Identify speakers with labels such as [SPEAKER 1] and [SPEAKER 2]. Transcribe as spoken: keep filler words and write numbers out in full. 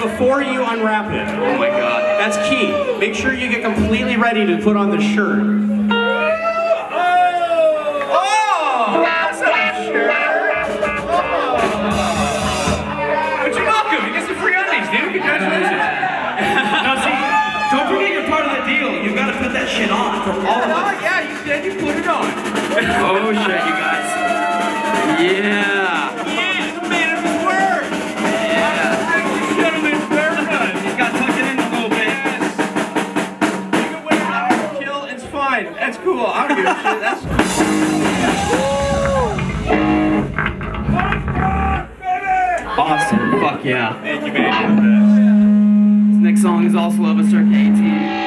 [SPEAKER 1] before you unwrap it.
[SPEAKER 2] Oh my god.
[SPEAKER 1] That's key. Make sure you get completely ready to put on the shirt.
[SPEAKER 2] Oh! That's not a shirt! Oh! But you're welcome. You get some free undies, dude. Congratulations. Now see, don't forget you're part of the deal. You've got to put that shit on for all of us.
[SPEAKER 1] Oh yeah, you did. You put it on.
[SPEAKER 2] Oh shit, you guys. Yeah.
[SPEAKER 1] Yeah, man, it worked.
[SPEAKER 2] Yeah.
[SPEAKER 1] Gentlemen, very good.
[SPEAKER 2] He's got tucked it in a little bit.
[SPEAKER 1] Yes. You can wear it out, kill, it's fine. That's cool. I don't give a shit. That's cool.
[SPEAKER 2] Awesome. Fuck yeah.
[SPEAKER 1] Thank you, man.
[SPEAKER 2] This next song is also of a circa eighteen.